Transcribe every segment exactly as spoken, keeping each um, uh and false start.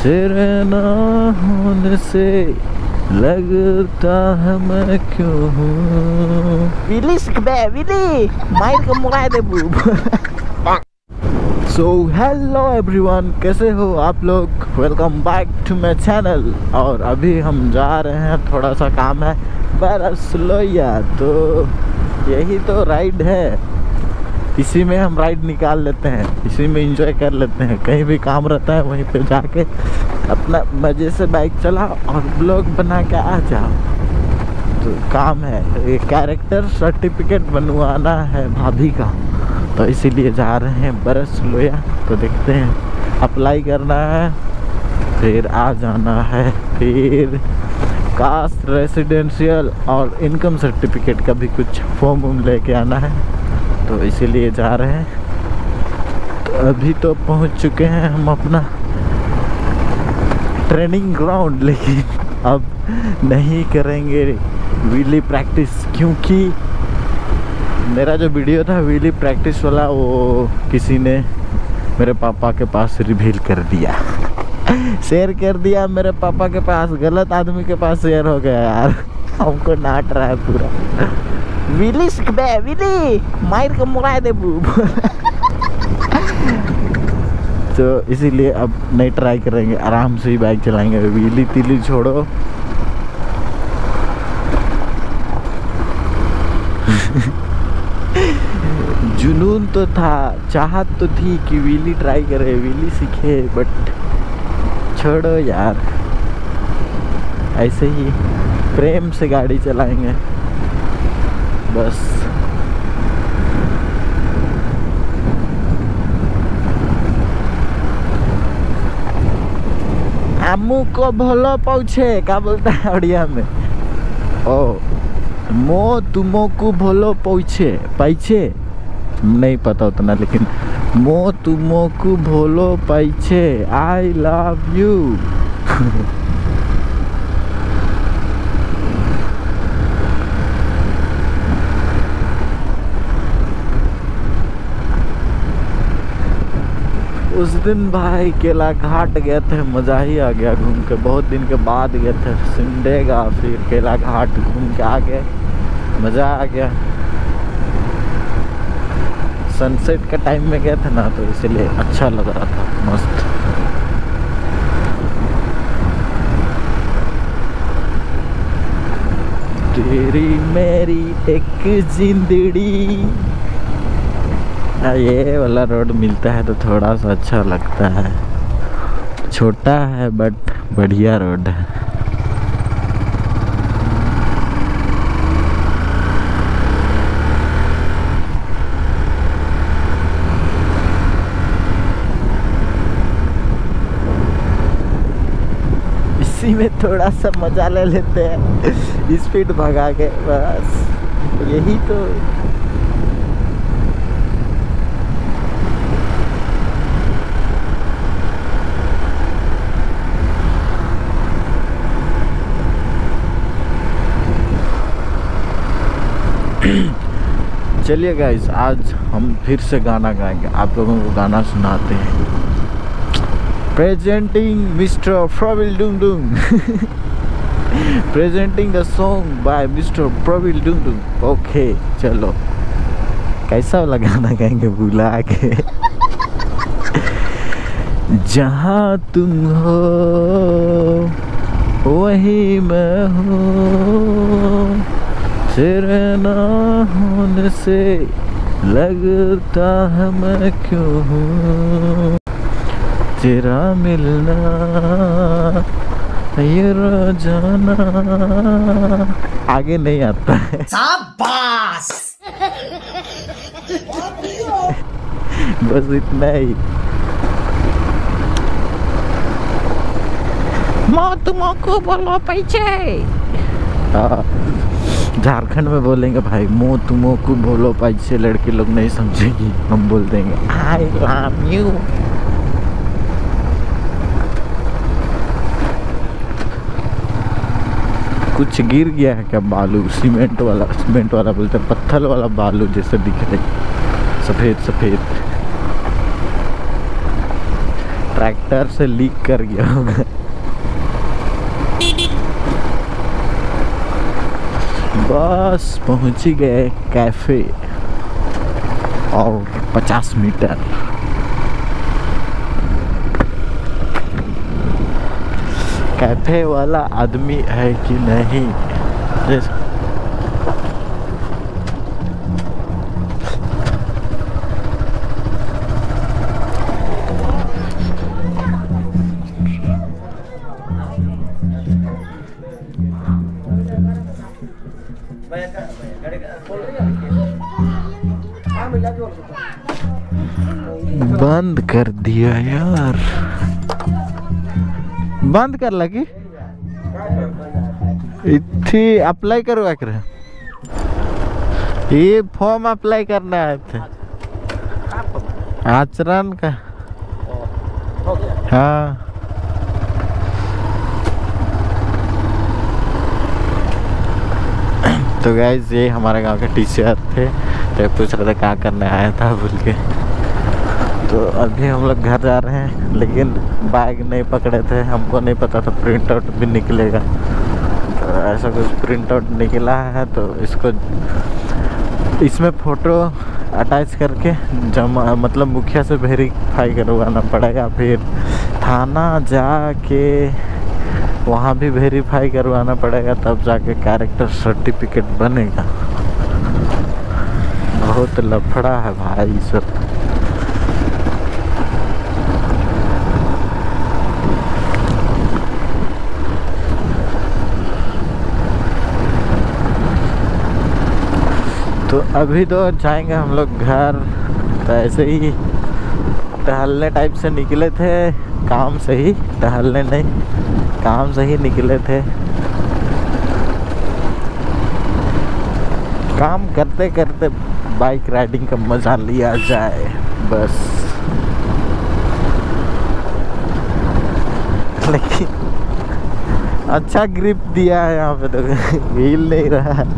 तेरे ना होने से लगता है मैं क्यों हूँ। Willy sekbe, Willy, main ke mulai deh bu. So hello everyone, कैसे हो आप लोग। Welcome back to my channel. और अभी हम जा रहे हैं, थोड़ा सा काम है बरसलोया, तो यही तो राइड है। इसी में हम राइड निकाल लेते हैं, इसी में एंजॉय कर लेते हैं। कहीं भी काम रहता है वहीं पे जाके अपना मज़े से बाइक चलाओ और ब्लॉग बना के आ जाओ। तो काम है, ये कैरेक्टर सर्टिफिकेट बनवाना है भाभी का, तो इसीलिए जा रहे हैं बरसलोया। तो देखते हैं, अप्लाई करना है, फिर आ जाना है, फिर कास्ट, रेसिडेंशियल और इनकम सर्टिफिकेट का भी कुछ फॉर्म वॉर्म लेके आना है, तो इसीलिए जा रहे हैं। तो अभी तो पहुंच चुके हैं हम अपना ट्रेनिंग ग्राउंड, लेकिन अब नहीं करेंगे व्हीली प्रैक्टिस, क्योंकि मेरा जो वीडियो था व्हीली प्रैक्टिस वाला, वो किसी ने मेरे पापा के पास रिवील कर दिया, शेयर कर दिया मेरे पापा के पास। गलत आदमी के पास शेयर हो गया यार, हमको डांट रहा है पूरा। Willy sekbe, Willy, main ke mulai deh bu. तो इसीलिए अब नहीं ट्राई करेंगे, आराम से ही बाइक चलाएंगे, व्हीली तीली छोड़ो। जुनून तो था, चाहत तो थी कि व्हीली ट्राई करे, व्हीली सीखे, बट छोड़ो यार, ऐसे ही प्रेम से गाड़ी चलाएंगे बस। आमू को भलो पहुँचे, क्या बोलता है उड़िया में? ओ मो तुमो को भलो पहुँचे, पाइछे नहीं पता उतना, लेकिन मो तुमो को भलो पाइछे, आई लव यू। उस दिन भाई केला घाट गए थे, मज़ा ही आ गया घूम के। बहुत दिन के बाद गए थे सिमडेगा, फिर केला घाट घूम के आ गए, मज़ा आ गया। सनसेट के टाइम में गए थे ना, तो इसलिए अच्छा लग रहा था, मस्त। तेरी मेरी एक जिंदड़ी, ये वाला रोड मिलता है तो थोड़ा सा अच्छा लगता है। छोटा है बट बढ़िया रोड है। इसी में थोड़ा सा मजा ले लेते हैं, स्पीड भगा के, बस यही तो। चलिए गाइस, आज हम फिर से गाना गाएंगे, आप लोगों को गाना सुनाते हैं। Presenting mister Praveel Dung Dung, presenting the song by mister Praveel Dung Dung. Okay चलो, कैसा वाला गाना गाएंगे भूला के। जहाँ तुम हो वही मैं हूँ, तेरे ना होने से लगता है मैं क्यों हूँ। तेरा मिलना ये रोजाना, आगे नहीं आता है। Sabas. बस इतना ही। Mo tumoku bolo paiche. हाँ, झारखंड में बोलेंगे भाई, मो तुमो को बोलो पाई से, लड़के लोग नहीं समझेंगी, हम बोल देंगे आई लव यू। कुछ गिर गया है क्या? बालू, सीमेंट वाला, सीमेंट वाला बोलते हैं, पत्थर वाला बालू जैसे दिख रहे, सफेद सफेद। ट्रैक्टर से लीक कर गया होगा। बस पहुंच ही गए कैफे और पचास मीटर। कैफे वाला आदमी है कि नहीं? बंद कर दिया यार, बंद कर लगी। इतनी अप्लाई करवा कर ये फॉर्म अप्लाई करना आए थे आचरण का। हाँ तो गाइस ये हमारे गांव के टीचर थे, तो पूछ रहे थे क्या करने आया था बोल के। तो अभी हम लोग घर जा रहे हैं, लेकिन बैग नहीं पकड़े थे, हमको नहीं पता था प्रिंट आउट भी निकलेगा। तो ऐसा कुछ प्रिंट आउट निकला है, तो इसको इसमें फ़ोटो अटैच करके जमा मतलब मुखिया से वेरीफाई करवाना पड़ेगा, फिर थाना जाके वहाँ भी वेरीफाई करवाना पड़ेगा, तब जाके कैरेक्टर सर्टिफिकेट बनेगा। बहुत लफड़ा है भाई सब। तो अभी तो जाएंगे हम लोग घर। तो ऐसे ही टहलने टाइप से निकले थे, काम से ही, टहलने नहीं, काम से ही निकले थे। काम करते करते बाइक राइडिंग का मजा लिया जाए बस। लेकिन अच्छा ग्रिप दिया है यहाँ पे, तो हिल नहीं रहा है।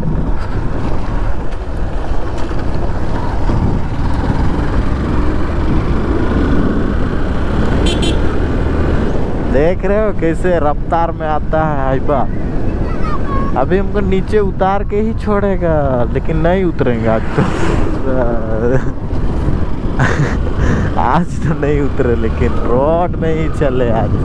देख रहे हो कैसे रफ्तार में आता है हाइबा। अभी हमको नीचे उतार के ही छोड़ेगा, लेकिन नहीं उतरेंगे आज तो। आज तो नहीं उतरे, लेकिन रोड में ही चले आज।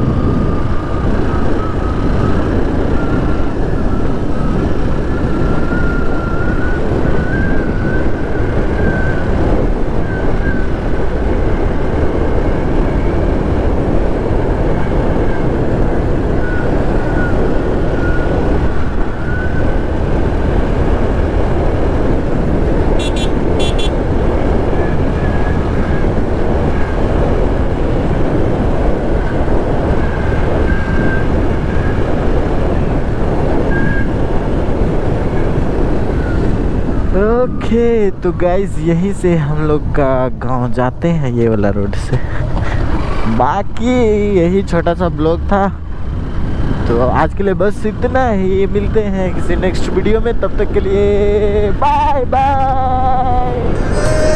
ओके okay, तो गाइज यहीं से हम लोग का गांव जाते हैं, ये वाला रोड से। बाकी यही छोटा सा ब्लॉग था, तो आज के लिए बस इतना ही। मिलते हैं किसी नेक्स्ट वीडियो में, तब तक के लिए बाय बाय।